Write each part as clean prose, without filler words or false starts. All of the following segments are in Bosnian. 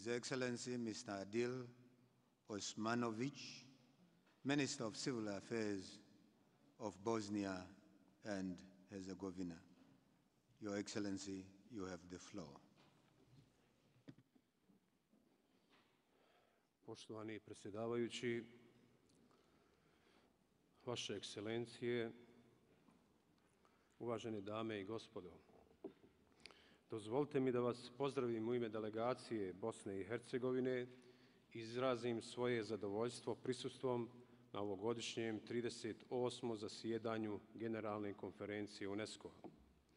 His Excellency Mr. Adil Osmanovic, Minister of Civil Affairs of Bosnia and Herzegovina. Your Excellency, you have the floor. Poštovani predsjedavajući, Vaše ekscelencije, uvažene dame i gospodo, dozvolite mi da vas pozdravim u ime delegacije Bosne i Hercegovine i izrazim svoje zadovoljstvo prisustvom na ovogodišnjem 38. zasjedanju Generalne konferencije UNESCO-a.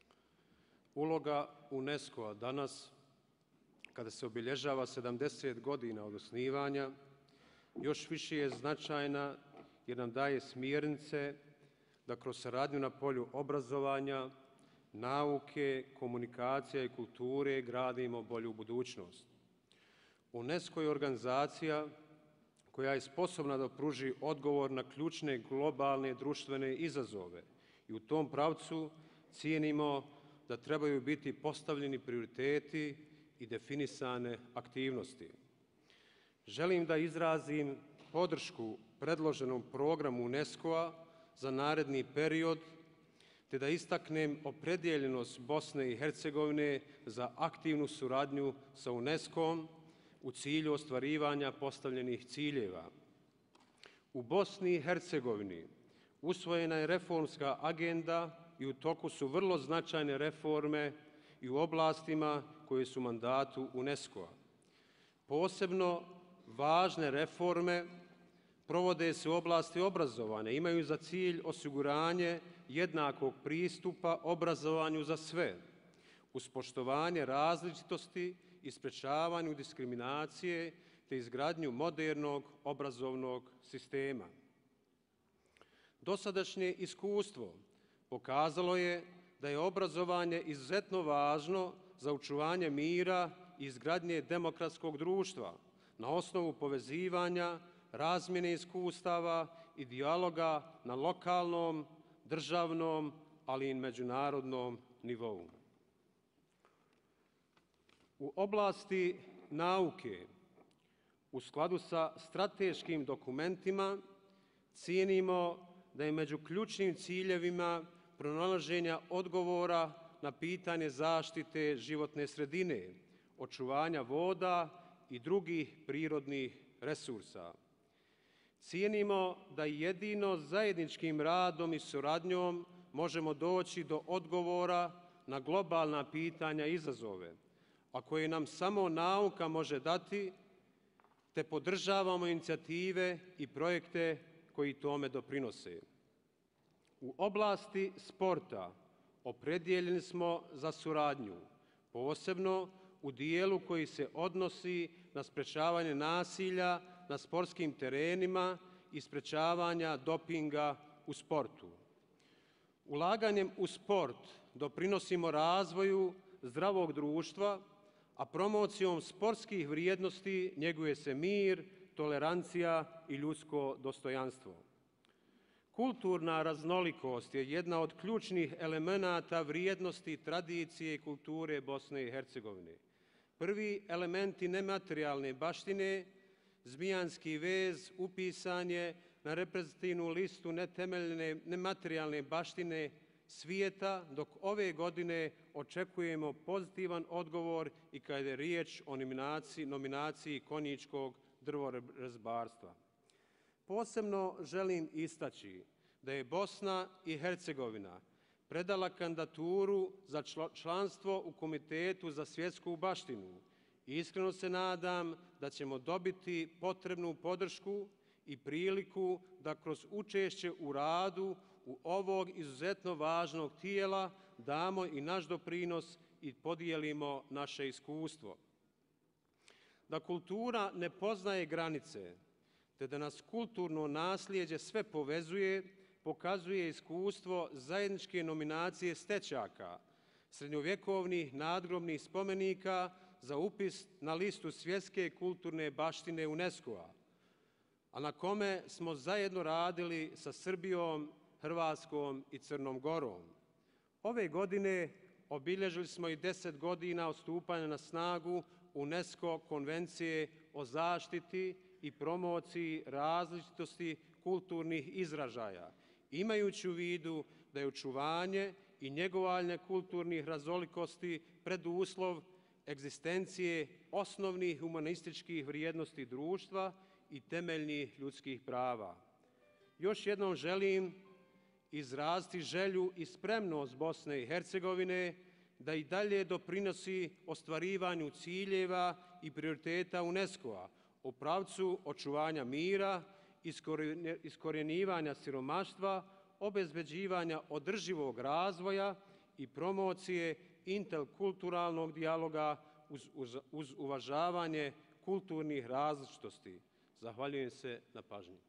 Uloga UNESCO-a danas, kada se obilježava 70 godina od osnivanja, još više je značajna jer nam daje smjernice da kroz saradnju na polju obrazovanja, nauke, komunikacija i kulture gradimo bolju budućnost. UNESCO je organizacija koja je sposobna da pruži odgovor na ključne globalne društvene izazove i u tom pravcu cijenimo da trebaju biti postavljeni prioriteti i definisane aktivnosti. Želim da izrazim podršku predloženom programu UNESCO-a za naredni period, te da istaknem opredjeljenost Bosne i Hercegovine za aktivnu suradnju sa UNESCO-om u cilju ostvarivanja postavljenih ciljeva. U Bosni i Hercegovini usvojena je reformska agenda i u toku su vrlo značajne reforme i u oblastima koje su u mandatu UNESCO-a. Posebno važne reforme provode se u oblasti obrazovanja, imaju za cilj osiguranje jednakog pristupa obrazovanju za sve, uz poštovanje različitosti i sprečavanju diskriminacije te izgradnju modernog obrazovnog sistema. Dosadašnje iskustvo pokazalo je da je obrazovanje izuzetno važno za očuvanje mira i izgradnje demokratskog društva na osnovu povezivanja, razmjene iskustava i dijaloga na lokalnom, državnom, ali i međunarodnom nivou. U oblasti nauke, u skladu sa strateškim dokumentima, cijenimo da je među ključnim ciljevima pronalaženja odgovora na pitanje zaštite životne sredine, očuvanja voda i drugih prirodnih resursa. Cijenimo da jedino zajedničkim radom i suradnjom možemo doći do odgovora na globalna pitanja i izazove, a koje nam samo nauka može dati, te podržavamo inicijative i projekte koji tome doprinose. U oblasti sporta opredjeljeni smo za suradnju, posebno u dijelu koji se odnosi na sprečavanje nasilja na sportskim terenima i sprečavanja dopinga u sportu. Ulaganjem u sport doprinosimo razvoju zdravog društva, a promocijom sportskih vrijednosti njeguje se mir, tolerancija i ljudsko dostojanstvo. Kulturna raznolikost je jedna od ključnih elemenata vrijednosti, tradicije i kulture Bosne i Hercegovine. Prvi elementi nematerijalne baštine, Zmijanski vez, upisan je na reprezentativnu listu netemeljne nematerijalne baštine svijeta, dok ove godine očekujemo pozitivan odgovor i kada je riječ o nominaciji konjičkog drvorezbarstva. Posebno želim istaći da je Bosna i Hercegovina predala kandidaturu za članstvo u Komitetu za svjetsku baštinu i iskreno se nadam da ćemo dobiti potrebnu podršku i priliku da kroz učešće u radu u ovog izuzetno važnog tijela damo i naš doprinos i podijelimo naše iskustvo. Da kultura ne poznaje granice, te da nas kulturno nasljeđe sve povezuje, pokazuje iskustvo zajedničke nominacije stečaka, srednjovjekovnih nadgrobnih spomenika za upis na listu svjetske kulturne baštine UNESCO-a, a na kome smo zajedno radili sa Srbijom, Hrvatskom i Crnom Gorom. Ove godine obilježili smo i 10 godina od stupanja na snagu UNESCO konvencije o zaštiti i promociji različitosti kulturnih izražaja, imajući u vidu da je očuvanje i njegovanje kulturnih raznolikosti preduslov egzistencije osnovnih humanističkih vrijednosti društva i temeljnih ljudskih prava. Još jednom želim izraziti želju i spremnost Bosne i Hercegovine da i dalje doprinosi ostvarivanju ciljeva i prioriteta UNESCO-a u pravcu očuvanja mira, iskorjenjivanja siromaštva, obezbeđivanja održivog razvoja i promocije interkulturalnog dijaloga uz uvažavanje kulturnih različitosti. Zahvaljujem se na pažnji.